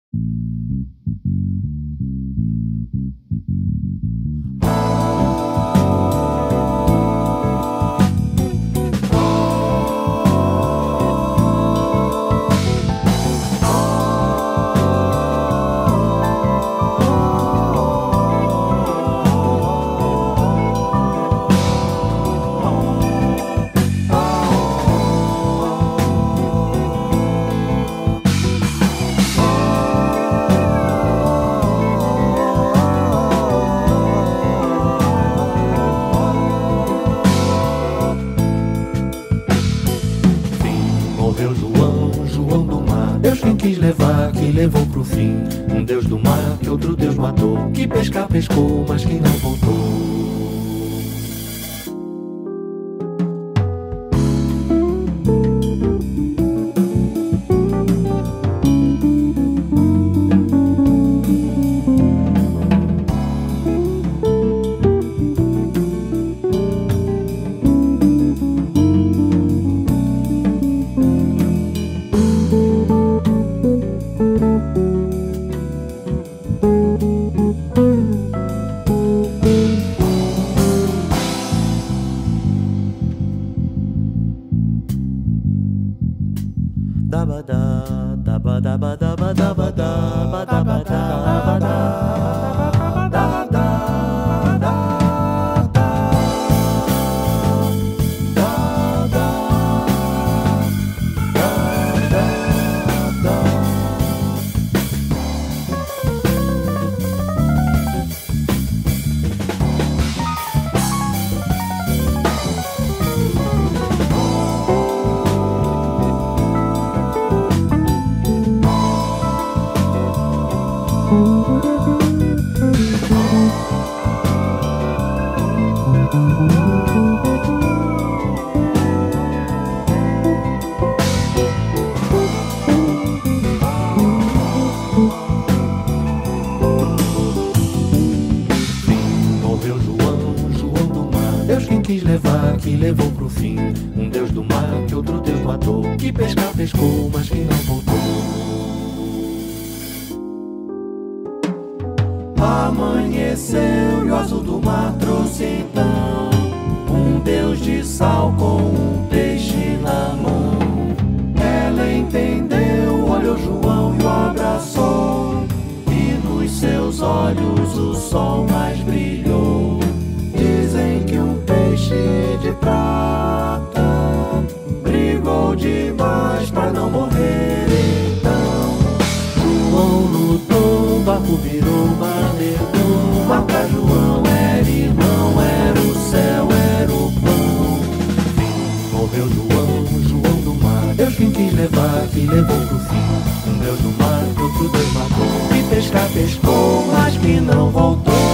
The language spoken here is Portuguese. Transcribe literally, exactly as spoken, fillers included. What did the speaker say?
Morreu João, João do mar. Deus quem quis levar, que levou pro fim. Um Deus do mar que outro Deus matou. Que pescar pescou, mas que não voltou. Dabada, dabada, dabada, dabada, dabada, Morreu João, João do mar. Deus quem quis levar, que levou pro fim. Um Deus do mar que outro Deus matou. Que pescar pescou, mas que não voltou. Amanheceu e o azul do mar trouxe então um Deus de sal com um peixe na mão. Ela entendeu, olhou João e o abraçou, e nos seus olhos o sol mais brilhou. Dizem que um peixe de prata brigou demais pra não morrer. Então João lutou, o barco virou mar, levou. Mar pra João era irmão, era o céu, era o pão. Morreu João, João do mar. Deus quem quis levar, que levou pro fim. Um Deus do mar que outro Deus matou. Que pescar pescou, mas que não voltou.